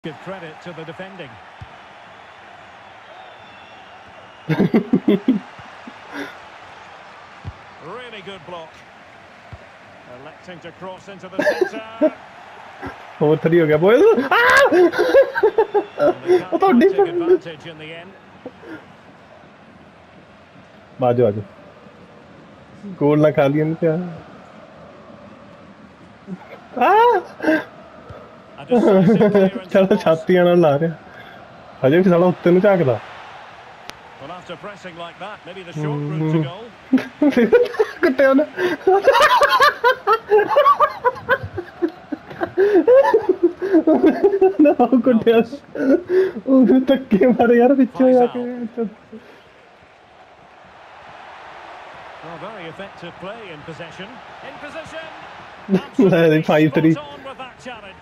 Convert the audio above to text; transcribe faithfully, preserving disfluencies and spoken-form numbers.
Give credit to the defending. Really good block. Electing to cross into the centre. four three हो गया boys. वो तो advantage in the end. बाजू आजू. गोल ना खा लिया क्या? चलो छातियां ना ला रहे. अजय भी साला उत्ते नु झाकदा. Well, after pressing like that, maybe the short route to goal. कुत्ते ने. ना कुत्ते. वो तक्के मारे यार पीछे जाके. Oh, very effective play in possession. In position. five three. On with that challenge.